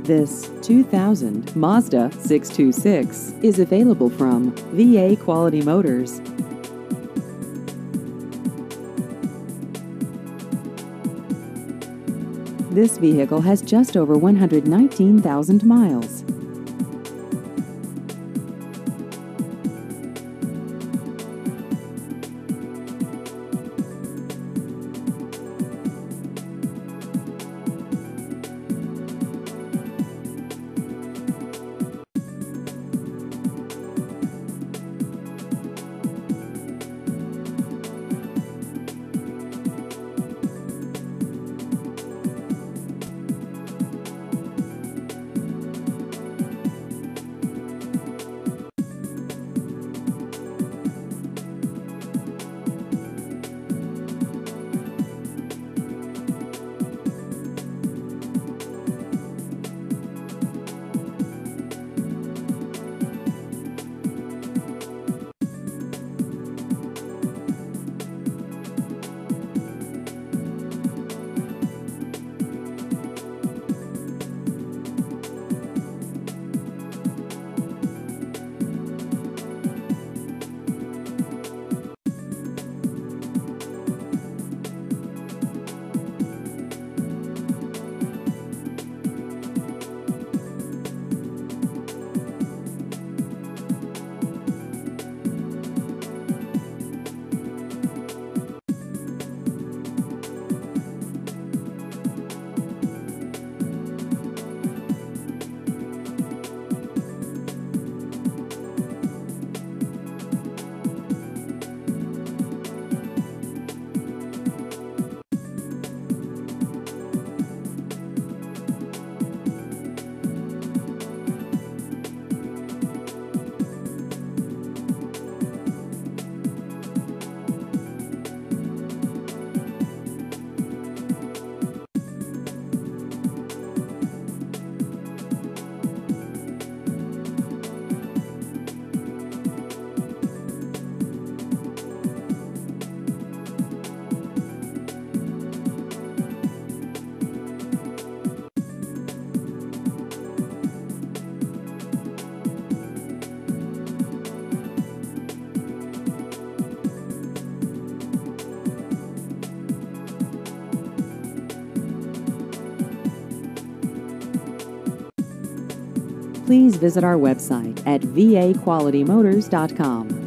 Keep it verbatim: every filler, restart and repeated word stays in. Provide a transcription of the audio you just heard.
This two thousand Mazda six two six is available from V A Quality Motors. This vehicle has just over one hundred nineteen thousand miles. Please visit our website at v a quality motors dot com.